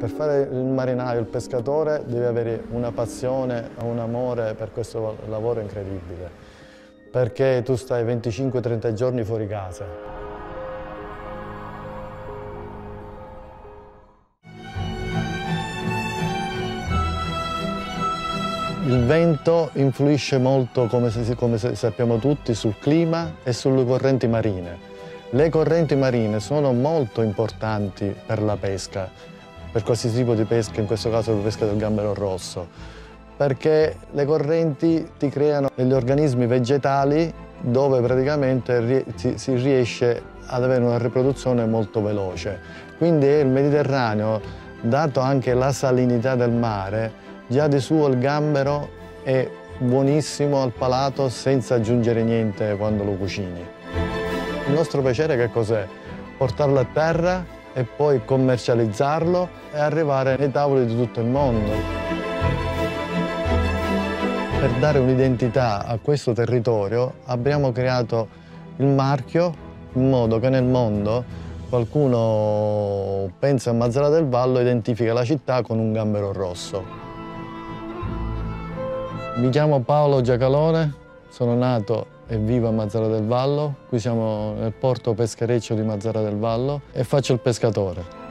Per fare il marinaio, il pescatore, devi avere una passione, un amore per questo lavoro incredibile, perché tu stai 25-30 giorni fuori casa. Il vento influisce molto, come sappiamo tutti, sul clima e sulle correnti marine. Le correnti marine sono molto importanti per la pesca, per qualsiasi tipo di pesca, in questo caso la pesca del gambero rosso, perché le correnti ti creano degli organismi vegetali dove praticamente si riesce ad avere una riproduzione molto veloce. Quindi il Mediterraneo, dato anche la salinità del mare, già di suo il gambero è buonissimo al palato senza aggiungere niente quando lo cucini. Il nostro piacere che cos'è? Portarlo a terra e poi commercializzarlo e arrivare nei tavoli di tutto il mondo. Per dare un'identità a questo territorio abbiamo creato il marchio in modo che nel mondo qualcuno pensa a Mazara del Vallo e identifica la città con un gambero rosso. Mi chiamo Paolo Giacalone, sono nato e vivo a Mazara del Vallo, qui siamo nel porto peschereccio di Mazara del Vallo e faccio il pescatore.